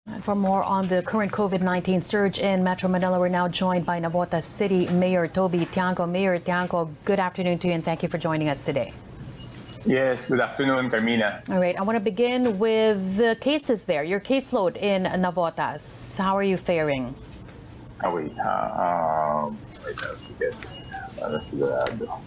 For more on the current COVID-19 surge in Metro Manila, we're now joined by Navotas City Mayor Toby Tiangco. Mayor Tiangco, good afternoon to you and thank you for joining us today. Yes, good afternoon, Carmina. All right, I want to begin with the cases there, your caseload in Navotas. How are you faring? Wait, wait, I'll forget. Para sigurado.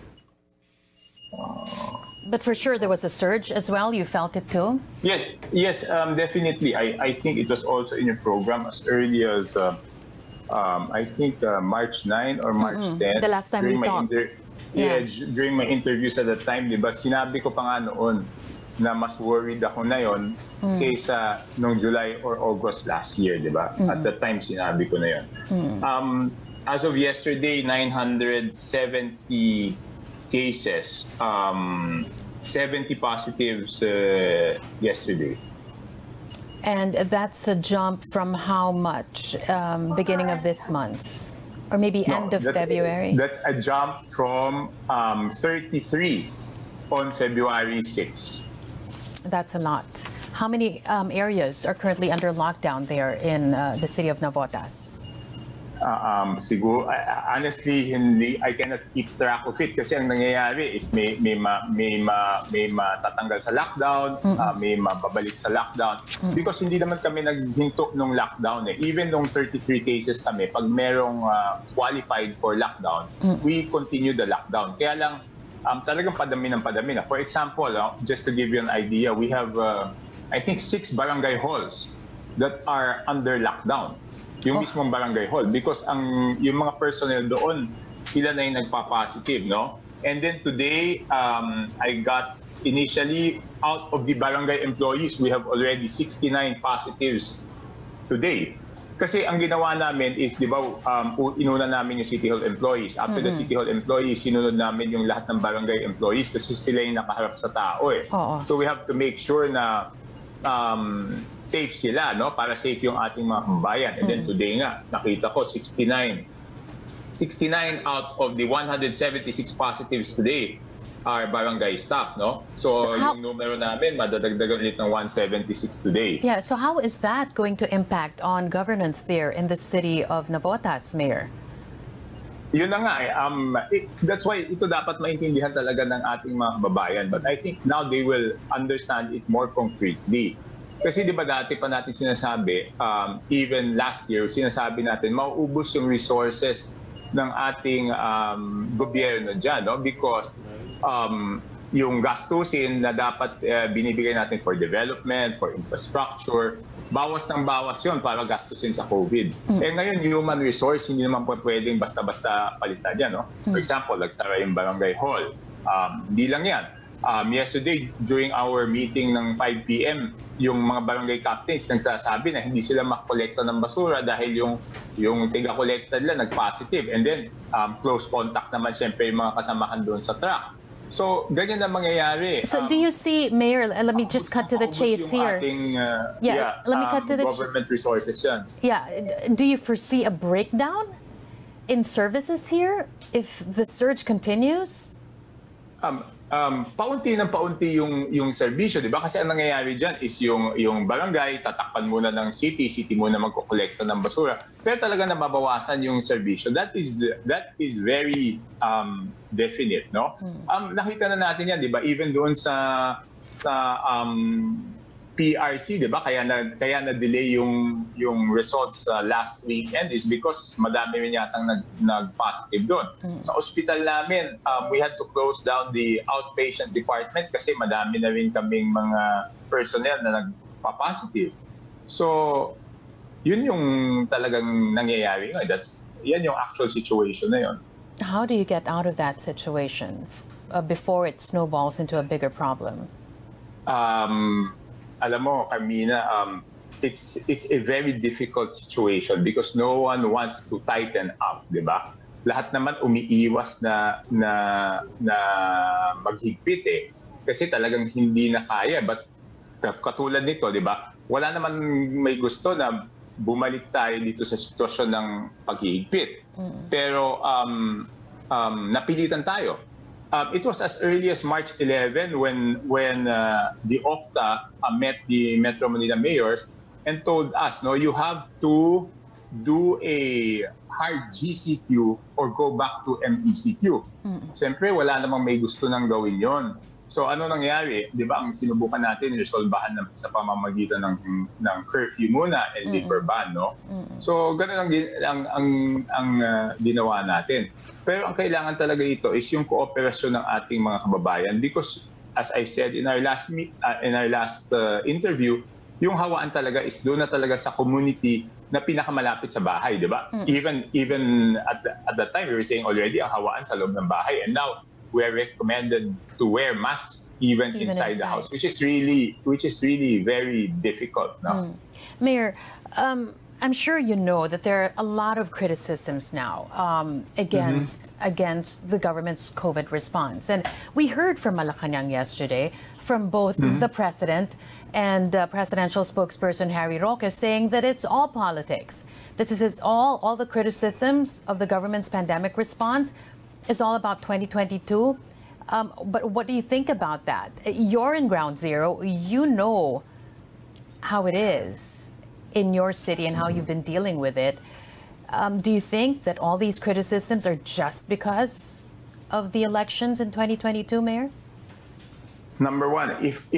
But for sure, there was a surge as well. You felt it too? Yes, definitely. I think it was also in your program as early as, I think, March 9 or March 10. The last time we talked. During my interviews at the time, di ba, sinabi ko pa nga noon na mas worried ako na yon kaysa nung July or August last year, di ba? At that time, sinabi ko na yon. As of yesterday, 970 cases, 70 positives yesterday. And that's a jump from how much beginning of this month? Or maybe end of February? That's a jump from 33 on February 6. That's a lot. How many areas are currently under lockdown there in the city of Navotas? Siguro, honestly, I cannot keep track of it kasi ang nangyayari is may matatanggal sa lockdown, may mababalik sa lockdown. Because hindi naman kami naghinto nung lockdown eh. Even nung 33 cases kami, pag merong qualified for lockdown, we continue the lockdown. Kaya lang, talagang padami ng padami na. For example, just to give you an idea, we have, I think, 6 barangay halls that are under lockdown. Yung mismong barangay hall because yung mga personnel doon sila na yung nagpa-positive, no? And then today I got initially out of the barangay employees we have already 69 positives today. Kasi ang ginawa namin is, di ba, inuna namin yung City Hall employees. After the City Hall employees, sinunod namin yung lahat ng barangay employees kasi sila yung nakaharap sa tao eh. So we have to make sure na safe sila, no? Para safe yung ating mga kabayan. And then today nga, nakita ko 69 out of the 176 positives today are barangay staff, no? So yung numero namin, madadagdagan ulit ng 176 today. Yeah, so how is that going to impact on governance there in the city of Navotas, Mayor? Yun na nga that's why ito dapat maintindihan talaga ng ating mga kababayan. But I think now they will understand it more concretely. Kasi di ba dati pa natin sinasabi, even last year, sinasabi natin, mauubos yung resources ng ating gobyerno dyan, no? Because yung gastusin na dapat binibigay natin for development, for infrastructure, bawas ng bawas yun para gastusin sa COVID. Eh ngayon, human resource, hindi naman po pwedeng basta-basta palitan yan. No? For example, nagsara yung barangay hall. Hindi lang yan. Yesterday, during our meeting ng 5 p.m., yung mga barangay captains nagsasabi na hindi sila makolekta ng basura dahil yung tiga-kolekta nila nag-positive. And then, close contact naman siyempre yung mga kasamahan doon sa truck. So, ganyan na mangyayari. So, do you see, Mayor, let me just cut to the chase here. Let me cut to the government resources yan. Yeah. Do you foresee a breakdown in services here if the surge continues? Paunti ng paunti yung serbisyo, di ba? Kasi ang nangyayari dyan is yung barangay, tatakpan muna ng city muna magkukolekta ng basura. Pero talaga nababawasan yung serbisyo. That is very definite, no? Nakita na natin yan, di ba? Even doon sa PRC, di ba? Kaya na-delay yung results last weekend is because madami rin yatang nag-positive doon. Sa ospital namin, we had to close down the outpatient department kasi madami na rin kaming mga personnel na nagpa-positive. So, yun yung talagang nangyayari. Yan yung actual situation na yun. How do you get out of that situation before it snowballs into a bigger problem? Alam mo, Carmina, it's a very difficult situation because no one wants to tighten up, di ba? Lahat naman umiiwas na maghigpit eh. Kasi talagang hindi na kaya. But katulad nito, di ba? Wala naman may gusto na bumalik tayo dito sa sitwasyon ng paghihigpit. Pero napilitan tayo. It was as early as March 11 when the OCTA met the Metro Manila mayors and told us, no, you have to do a hard GCQ or go back to MECQ. Siyempre, wala namang may gusto nang gawin yon. So ano nangyari? Di ba, ang sinubukan natin, resolbahan sa pamamagitan ng curfew muna and liquor ban, no? So ganun ang ginawa natin. Pero ang kailangan talaga ito is yung kooperasyon ng ating mga kababayan, because as I said in our last interview, yung hawaan talaga is doon na talaga sa community na pinakamalapit sa bahay, di ba? Even at that time, we were saying already ang hawaan sa loob ng bahay, and now we are recommended to wear masks even inside the house, which is really very difficult now. Mayor, I'm sure you know that there are a lot of criticisms now against the government's COVID response. And we heard from Malacanang yesterday from both the president and presidential spokesperson Harry Roque saying that it's all politics, that this is all the criticisms of the government's pandemic response is all about 2022. But what do you think about that? You're in ground zero. You know how it is in your city and how you've been dealing with it. Do you think that all these criticisms are just because of the elections in 2022, Mayor? Number one,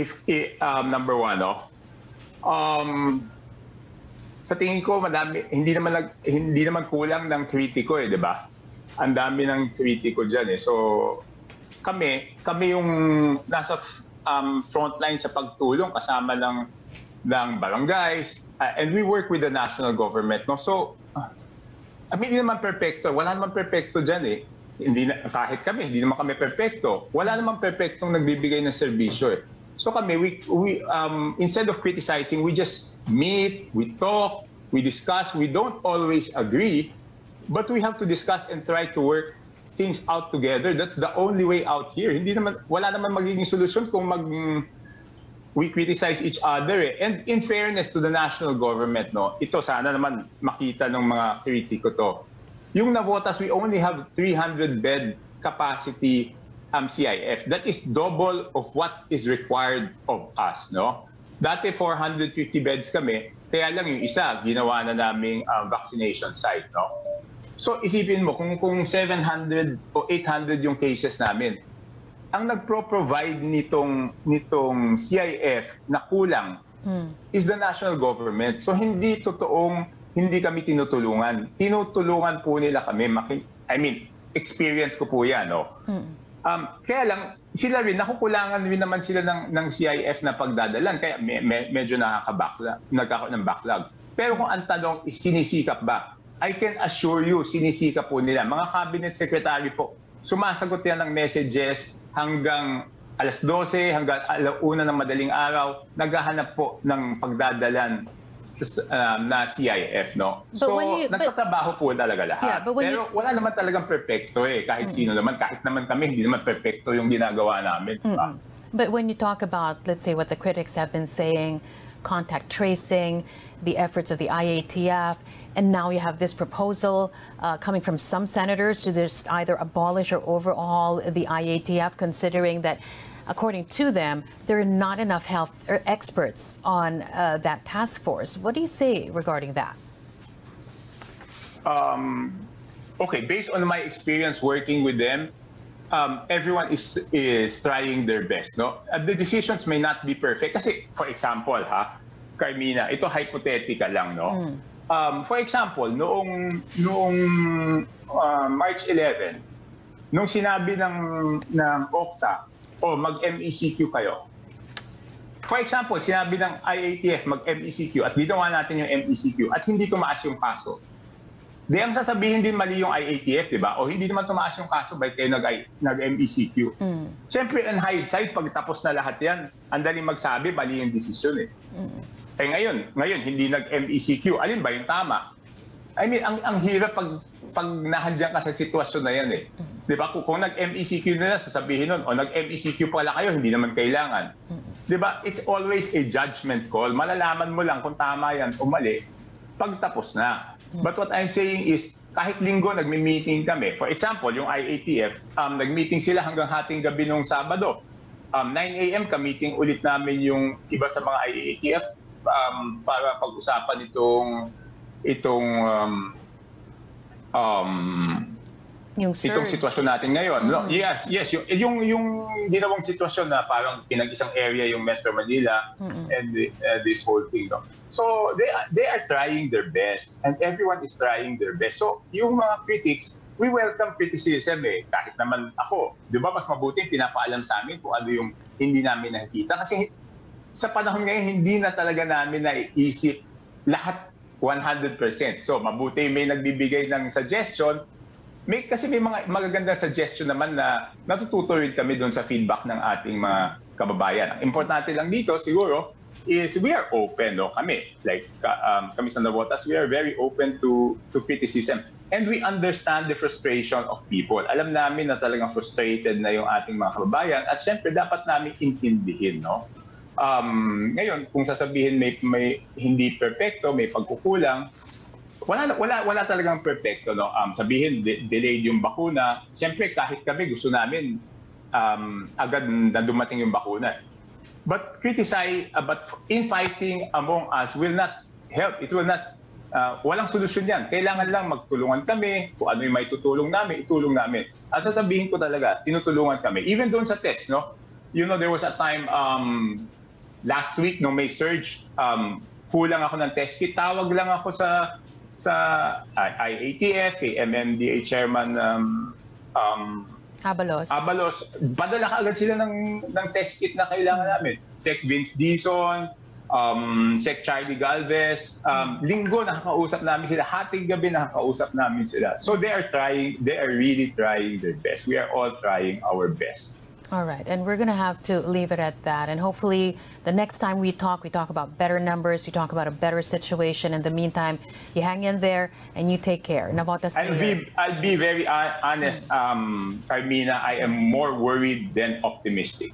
sa tingin ko madami, hindi naman kulang ng kritiko, di ba? Ang dami ng kritiko diyan eh. So kami yung nasa frontline sa pagtulong kasama ng barangays, and we work with the national government, no? So hindi naman perfecto, wala naman perfecto diyan eh. Kahit kami, hindi naman kami perfecto. Wala naman perfectong nagbibigay ng serbisyo eh. So kami, we instead of criticizing, we just meet, we talk, we discuss. We don't always agree, but we have to discuss and try to work things out together. That's the only way out here. Wala naman magiging solusyon kung we criticize each other eh. And in fairness to the national government, no, ito sana naman makita ng mga kritiko to. Yung Navotas, we only have 300-bed capacity CIF. That is double of what is required of us, no? Dati 450 beds kami, kaya lang yung isa, ginawa na naming vaccination site, no? So isipin mo, kung 700 o 800 yung cases namin, ang nagpro-provide nitong CIF na kulang is the national government. So hindi kami tinutulungan. Tinutulungan po nila kami. Experience ko po yan, no? Kaya lang, sila rin, nakukulangan rin naman sila ng CIF na pagdadalan. Kaya medyo nagkakaroon ng backlog. Pero kung ang tanong is sinisikap ba? I can assure you, sinisikap po nila. Mga cabinet secretary po, sumasagot yan ng messages hanggang alas 12, hanggang alauna ng madaling araw, naghahanap po ng pagdadalan na CIF, no? So, nagtatrabaho po talaga lahat. Yeah, pero wala naman talagang perfecto eh. Kahit sino naman, kahit naman kami, hindi naman perfecto yung ginagawa namin. But when you talk about, let's say, what the critics have been saying, contact tracing, the efforts of the IATF, and now you have this proposal coming from some senators to just either abolish or overhaul the IATF, considering that, according to them, there are not enough health experts on that task force. What do you say regarding that? Okay, based on my experience working with them, everyone is trying their best, no? The decisions may not be perfect. Kasi, for example, Carmina, ito hypothetical lang, no? For example, noong March 11, nung sinabi ng OCTA, mag-MECQ kayo. For example, sinabi ng IATF mag-MECQ at ginawa natin yung MECQ at hindi tumaas yung kaso. Di ang sasabihin din mali yung IATF, di ba? O hindi naman tumaas yung kaso, bakit kayo nag-MECQ? Siyempre, in hindsight, pag tapos na lahat yan, ang daling magsabi, mali yung desisyon eh. Ngayon, hindi nag-MECQ. Alin ba yung tama? I mean, ang hirap pag nahandyan ka sa sitwasyon na yan eh. Di ba? Kung nag-MECQ na sasabihin nun, o nag-MECQ pala kayo, hindi naman kailangan. Di ba? It's always a judgment call. Malalaman mo lang kung tama yan o mali pagtapos na. But what I'm saying is, kahit linggo nagmi-meeting kami. For example, yung IATF, nag-meeting sila hanggang hating gabi nung Sabado. 9 a.m. ka-meeting ulit namin yung iba sa mga IATF. para pag-usapan itong itong sitwasyon natin ngayon. No? Yes, yung ginawang sitwasyon na parang pinag-isang area yung Metro Manila and this whole thing. No? So they are trying their best and everyone is trying their best. So yung mga critics, we welcome criticism kahit naman ako. Di ba mas mabuti pinapaalam sa amin kung ano yung hindi namin nakikita. Kasi sa panahon ngayon, hindi na talaga namin naiisip lahat 100%. So mabuti may nagbibigay ng suggestion. Kasi may mga magagandang suggestion naman na natututo rin kami doon sa feedback ng ating mga kababayan. Ang importante lang dito siguro is we are open, no? Kami, like kami sa Navotas, we are very open to criticism. And we understand the frustration of people. Alam namin na talagang frustrated na yung ating mga kababayan at syempre dapat namin intindihin, no? Ngayon, kung sasabihin may hindi perfecto, may pagkukulang, wala talagang perfecto, no? Sabihin delayed yung bakuna. Siyempre kahit kami gusto namin agad na dumating yung bakuna. But but infighting among us will not help. It will not walang solusyon yan. Kailangan lang magtulungan kami. Kung ano yung may tutulong namin, itulong namin. At sasabihin ko talaga, tinutulungan kami. Even doon sa test, no? You know, there was a time last week nung may surge, kulang ako ng test kit. Tawag lang ako sa IATF, kay MMDA Chairman Abalos. Padala ka agad sila ng test kit na kailangan namin. Sec Vince Dizon, Sec Charlie Galvez, linggo nakakausap namin sila, hating gabi nakakausap namin sila. So they are really trying their best. We are all trying our best. All right, and we're going to have to leave it at that. And hopefully, the next time we talk about better numbers, we talk about a better situation. In the meantime, you hang in there and you take care. Navotas Mayor. I'll be very honest, Carmina. I am more worried than optimistic.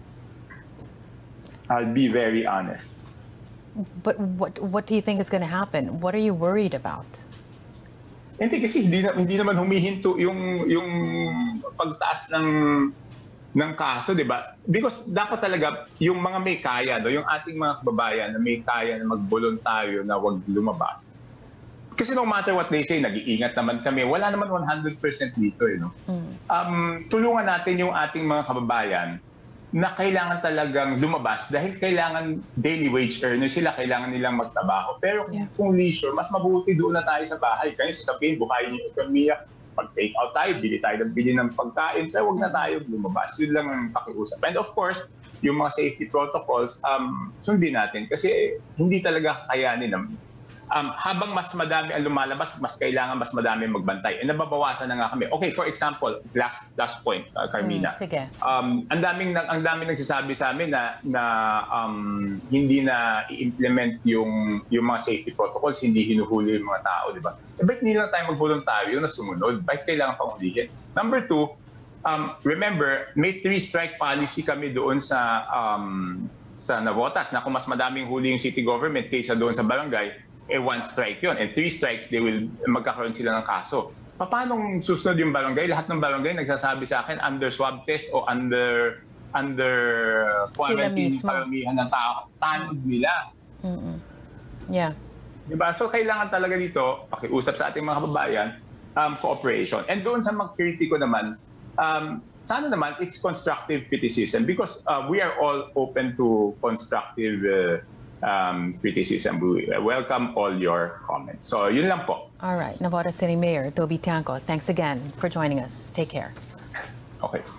I'll be very honest. But what do you think is going to happen? What are you worried about? Hindi kasi hindi naman humihinto yung pagtaas ng kaso, di ba? Because dapat talaga yung mga may kaya, no? Yung ating mga kababayan na may kaya na magboluntaryo na wag lumabas. Kasi no matter what they say, nag-iingat naman kami. Wala naman 100% dito, no? Tulungan natin yung ating mga kababayan na kailangan talagang lumabas dahil kailangan daily wage earners sila, kailangan nilang magtrabaho. Pero kung leisure, mas mabuti doon na tayo sa bahay. Kaya sasabihin, bukayin yung ekonomiya, pag-take out tayo, bili ng pagkain, kaya huwag na tayo lumabas. Yun lang ang pakiusap. And of course, yung mga safety protocols, sundin natin kasi hindi talaga kakayanin. Habang mas madami ang lumalabas, mas kailangan mas madami magbantay. And nababawasan na nga kami. Okay, for example, last point, Carmina. Sige. Ang daming nagsasabi sa amin na hindi na i-implement yung mga safety protocols, hindi hinuhuli yung mga tao, di ba? Bakit hindi lang tayo mag-voluntaryo na sumunod? Bakit kailangan pang ulihin? Number two, remember, may 3-strike policy kami doon sa Navotas na kung mas madaming huli yung city government kaysa doon sa barangay, 1 strike yun. And 3 strikes, magkakaroon sila ng kaso. Paano susunod yung barangay? Lahat ng barangay nagsasabi sa akin under swab test o under quarantine, paramihan ng tao. Tanod nila. Yeah. Diba? So kailangan talaga dito, pakiusap sa ating mga kababayan, cooperation. And doon sa magkritiko naman, sana naman it's constructive criticism because we are all open to constructive criticism. We welcome all your comments. So yun lang po. All right. Navotas City Mayor Toby Tiangco, thanks again for joining us. Take care. Okay.